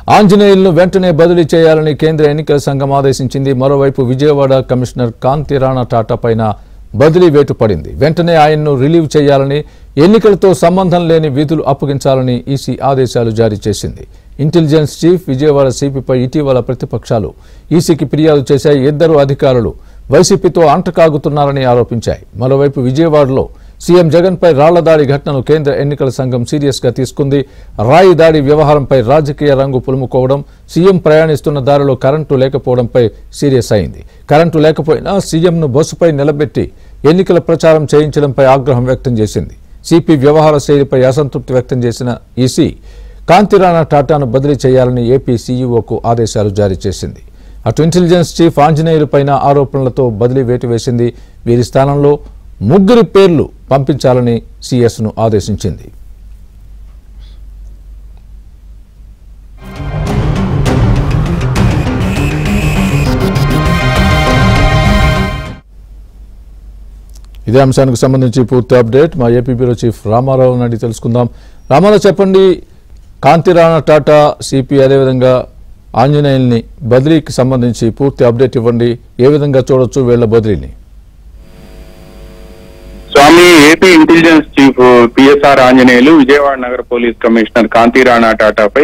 ఆంజనేయులను వెంటనే బదిలీ చేయాలని కేంద్ర ఎన్నికల సంఘం ఆదేశించింది. మరోవైపు విజయవాడ కమిషనర్ కాంతి రాణా టాటా పైన బదిలీ వేటు పడింది. వెంటనే ఆయన్ను రిలీవ్ చేయాలని, ఎన్నికలతో సంబంధం లేని విధులు అప్పగించాలని ఈసీ ఆదేశాలు జారీ చేసింది. ఇంటెలిజెన్స్ చీఫ్ విజయవాడ సిపిపై ఇటీవల ప్రతిపక్షాలు ఈసీకి ఫిర్యాదు చేశాయి. ఇద్దరు అధికారులు వైసీపీతో అంటకాగుతున్నారని ఆరోపించాయి. మరోవైపు విజయవాడలో సీఎం జగన్పై రాళ్ల దాడి ఘటనను కేంద్ర ఎన్నికల సంఘం సీరియస్గా తీసుకుంది. రాయి దాడి వ్యవహారంపై రాజకీయ రంగు పులుముకోవడం, సీఎం ప్రయాణిస్తున్న దారిలో కరెంటు లేకపోవడంపై సీరియస్ అయింది. కరెంటు లేకపోయినా సీఎంను బస్సుపై నిలబెట్టి ఎన్నికల ప్రచారం చేయించడంపై ఆగ్రహం వ్యక్తం చేసింది. సిపి వ్యవహార శైలిపై అసంతృప్తి వ్యక్తం చేసిన ఈసీ కాంతి రాణా టాటాను బదిలీ చేయాలని ఏపీ సీఈఓకు ఆదేశాలు జారీ చేసింది. అటు ఇంటెలిజెన్స్ చీఫ్ ఆంజనేయులపైన ఆరోపణలతో బదిలీ వేటు వేసింది. వీరి స్థానంలో 3 పేర్లు పంపించాలని సీఎస్ను ఆదేశించింది. ఇదే అంశానికి సంబంధించి పూర్తి అప్డేట్ మా AP bureau chief Ramarao Naidu తెలుసుకుందాం. రామారావు, చెప్పండి, కాంతి రాణా టాటా, సిపి అదేవిధంగా ఆంజనేయుల్ని బదిలీకి సంబంధించి పూర్తి అప్డేట్ ఇవ్వండి. ఏ విధంగా చూడొచ్చు వీళ్ల బదిలీని? Swami, AP intelligence chief PSR Anjaneyulu Vijayawada నగర పోలీస్ కమిషనర్ కాంతి రాణా టాటాపై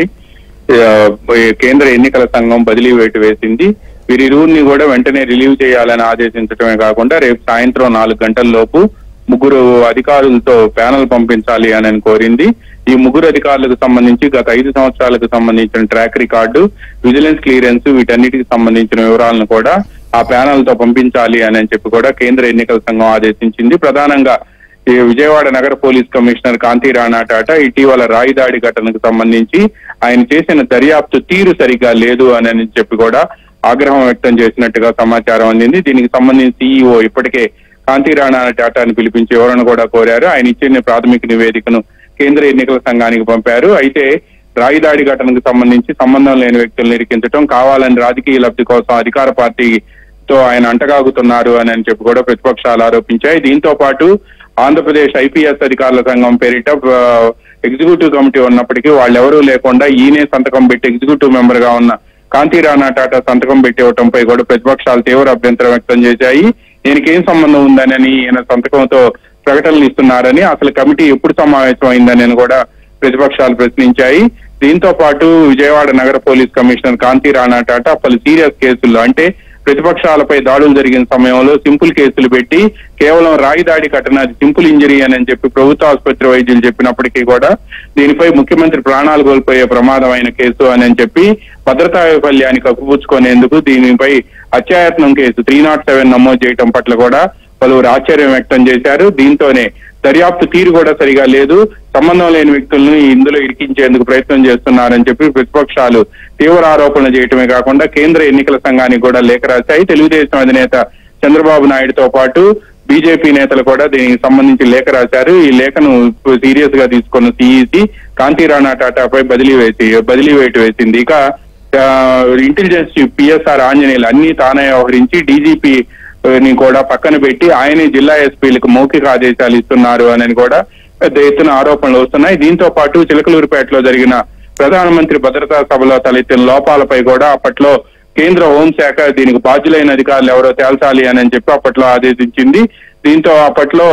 కేంద్ర ఎన్నికల సంఘం బదిలీ వేటు వేసింది. వీరిరువురిని కూడా వెంటనే రిలీవ్ చేయాలని ఆదేశించడమే కాకుండా రేపు సాయంత్రం 4 గంటల లోపు 3 అధికారులతో ప్యానెల్ పంపించాలి అని కోరింది. ఈ 3 అధికారులకు సంబంధించి గత 5 సంవత్సరాలకు సంబంధించిన ట్రాక్ రికార్డు, విజిలెన్స్ క్లియరెన్స్, వీటన్నిటికి సంబంధించిన వివరాలను కూడా ఆ ప్యానెల్ తో పంపించాలి అని చెప్పి కూడా కేంద్ర ఎన్నికల సంఘం ఆదేశించింది. ప్రధానంగా ఈ విజయవాడ నగర పోలీస్ కమిషనర్ కాంతి రాణా టాటా ఇటీవల రాయి దాడి ఘటనకు సంబంధించి ఆయన చేసిన దర్యాప్తు తీరు సరిగా లేదు అని చెప్పి కూడా ఆగ్రహం వ్యక్తం చేసినట్టుగా సమాచారం అందింది. దీనికి సంబంధించి సీఈఓ ఇప్పటికే కాంతి రాణా టాటాను పిలిపించి వివరణ కూడా కోరారు. ఆయన ఇచ్చిన ప్రాథమిక నివేదికను కేంద్ర ఎన్నికల సంఘానికి పంపారు. అయితే రాయి దాడి ఘటనకు సంబంధించి సంబంధం లేని వ్యక్తులను ఇరికించడం, కావాలని రాజకీయ లబ్ధి కోసం అధికార పార్టీతో ఆయన అంటగాగుతున్నారు అని చెప్పి కూడా ప్రతిపక్షాలు ఆరోపించాయి. దీంతో పాటు ఆంధ్రప్రదేశ్ ఐపీఎస్ అధికారుల సంఘం పేరిట ఎగ్జిక్యూటివ్ కమిటీ ఉన్నప్పటికీ వాళ్ళెవరూ లేకుండా ఈయనే సంతకం పెట్టి ఎగ్జిక్యూటివ్ మెంబర్ గా ఉన్న కాంతి రాణా టాటా సంతకం పెట్టి ఇవ్వడంపై కూడా ప్రతిపక్షాలు తీవ్ర అభ్యంతరం వ్యక్తం చేశాయి. ఈయనకేం సంబంధం ఉందని, ఈయన సంతకంతో ప్రకటనలు ఇస్తున్నారని, అసలు కమిటీ ఎప్పుడు సమావేశం అయిందని కూడా ప్రతిపక్షాలు ప్రశ్నించాయి. దీంతో పాటు విజయవాడ నగర పోలీస్ కమిషనర్ కాంతి రాణా టాటా పలు సీరియస్ కేసుల్లో, అంటే ప్రతిపక్షాలపై దాడులు జరిగిన సమయంలో సింపుల్ కేసులు పెట్టి కేవలం రాయి దాడి ఘటన సింపుల్ ఇంజరీ అని చెప్పి ప్రభుత్వ ఆసుపత్రి వైద్యులు చెప్పినప్పటికీ కూడా దీనిపై ముఖ్యమంత్రి ప్రాణాలు కోల్పోయే ప్రమాదమైన కేసు అని చెప్పి భద్రతా వైఫల్యాన్ని కప్పుపుచ్చుకునేందుకు దీనిపై హత్యాయత్నం కేసు 307 నమోదు చేయడం పట్ల కూడా పలువురు ఆశ్చర్యం వ్యక్తం చేశారు. దీంతోనే దర్యాప్తు తీరు కూడా సరిగా లేదు, సంబంధం లేని వ్యక్తులను ఇందులో ఇరికించేందుకు ప్రయత్నం చేస్తున్నారని చెప్పి ప్రతిపక్షాలు తీవ్ర ఆరోపణలు చేయటమే కాకుండా కేంద్ర ఎన్నికల సంఘానికి కూడా లేఖ రాశాయి. తెలుగుదేశం అధినేత చంద్రబాబు నాయుడుతో పాటు బీజేపీ నేతలు కూడా దీనికి సంబంధించి లేఖ రాశారు. ఈ లేఖను సీరియస్ గా తీసుకున్న సిఈసి కాంతి రాణా టాటాపై బదిలీ వేటు వేసింది. ఇక ఇంటెలిజెన్స్ చీఫ్ పిఎస్ఆర్ ఆంజనేయులు అన్ని తానే వ్యవహరించి డీజీపీ ని కూడా పక్కన పెట్టి ఆయనే జిల్లా ఎస్పీలకు మౌఖిక ఆదేశాలు ఇస్తున్నారు అని కూడా పెద్ద ఎత్తున ఆరోపణలు వస్తున్నాయి. దీంతో పాటు చిలకలూరుపేటలో జరిగిన ప్రధానమంత్రి భద్రతా సభలో తలెత్తిన లోపాలపై కూడా అప్పట్లో కేంద్ర హోంశాఖ దీనికి బాధ్యులైన అధికారులు ఎవరో తేల్చాలి అని చెప్పి అప్పట్లో ఆదేశించింది. దీంతో అప్పట్లో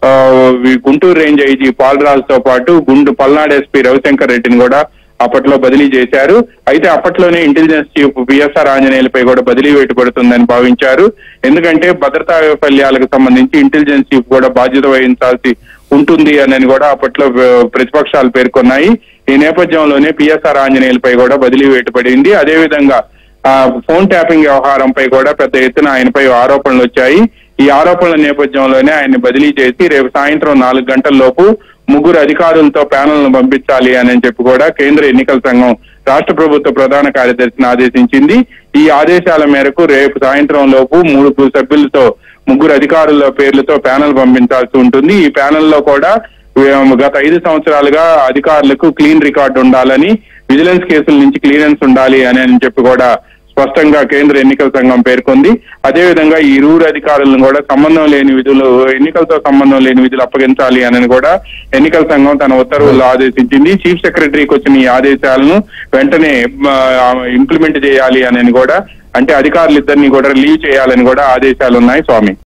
గుంటూరు రేంజ్ ఐజీ పాలరాజుతో పాటు పల్నాడు ఎస్పీ రవిశంకర్ రెడ్డిని కూడా అప్పట్లో బదిలీ చేశారు. అయితే అప్పట్లోనే ఇంటెలిజెన్స్ చీఫ్ పిఎస్ఆర్ ఆంజనేయులపై కూడా బదిలీ వేటు పడుతుందని భావించారు. ఎందుకంటే భద్రతా వైఫల్యాలకు సంబంధించి ఇంటెలిజెన్స్ చీఫ్ కూడా బాధ్యత వహించాల్సి ఉంటుంది అని కూడా అప్పట్లో ప్రతిపక్షాలు పేర్కొన్నాయి. ఈ నేపథ్యంలోనే పిఎస్ఆర్ ఆంజనేయులపై కూడా బదిలీ వేటు పడింది. అదేవిధంగా ఫోన్ ట్యాపింగ్ వ్యవహారంపై కూడా పెద్ద ఎత్తున ఆయనపై ఆరోపణలు వచ్చాయి. ఈ ఆరోపణల నేపథ్యంలోనే ఆయన్ని బదిలీ చేసి రేపు సాయంత్రం 4 గంటల లోపు 3 అధికారులతో ప్యానెల్ ను పంపించాలి అని చెప్పి కూడా కేంద్ర ఎన్నికల సంఘం రాష్ట్ర ప్రభుత్వ ప్రధాన కార్యదర్శిని ఆదేశించింది. ఈ ఆదేశాల మేరకు రేపు సాయంత్రం లోపు 3 సభ్యులతో 3 అధికారుల పేర్లతో ప్యానెల్ పంపించాల్సి ఉంటుంది. ఈ ప్యానెల్లో కూడా గత 5 సంవత్సరాలుగా అధికారులకు క్లీన్ రికార్డు ఉండాలని, విజిలెన్స్ కేసుల నుంచి క్లియరెన్స్ ఉండాలి అని చెప్పి కూడా స్పష్టంగా కేంద్ర ఎన్నికల సంఘం పేర్కొంది. అదేవిధంగా ఈ ఇరువురు అధికారులను కూడా సంబంధం లేని విధులు, ఎన్నికలతో సంబంధం లేని విధులు అప్పగించాలి అని కూడా ఎన్నికల సంఘం తన ఉత్తర్వుల్లో ఆదేశించింది. చీఫ్ సెక్రటరీకి వచ్చిన ఈ ఆదేశాలను వెంటనే ఇంప్లిమెంట్ చేయాలి అని కూడా, అంటే అధికారులిద్దరిని కూడా రిలీవ్ చేయాలని కూడా ఆదేశాలు ఉన్నాయి స్వామి.